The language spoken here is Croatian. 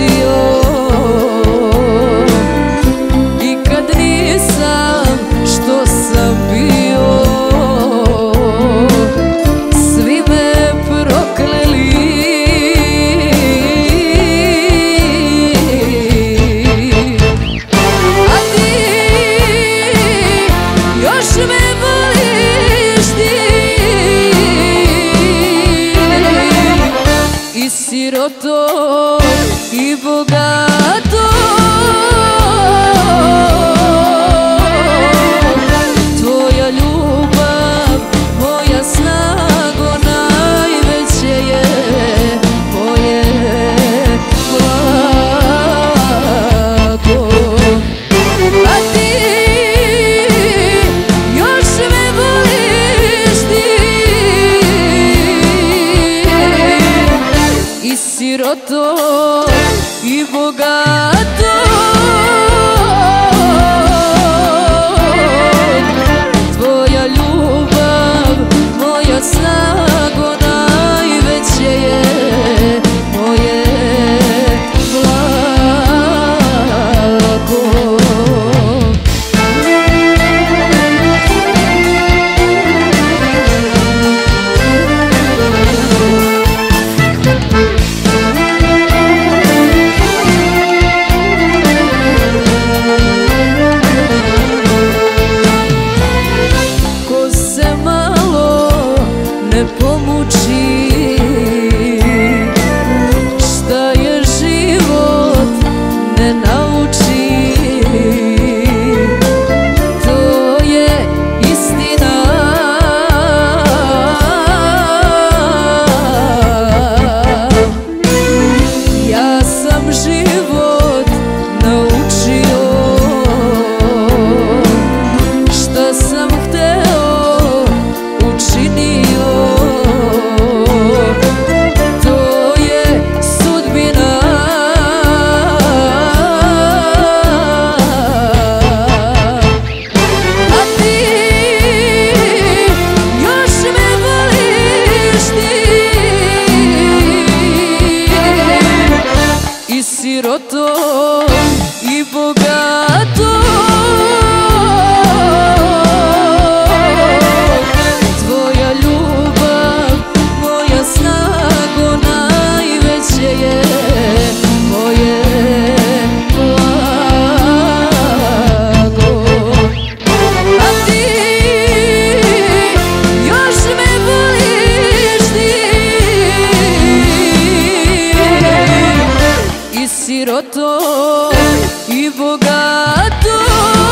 bio i kad nisam što sam bio, svi me prokleli. A ti još me voliš ti, i siroto i bogato. Tvoja ljubav, moja snago, najveće je moje blago. A ti još me voliš ti, i siroto i bogato. Tvoja ljubav, moja snago, najveće je moje blago. Ko se malo ne pomuči, šta je život ne nauči, to je istina. Ja sam život naučio, šta sam hteo učinio, to je sudbina. A ti još me voliš ti, i siroto i bogato. Tvoja ljubav, moja snago, najveće je moje blago. A ti još me voliš ti, i siroto i bogato.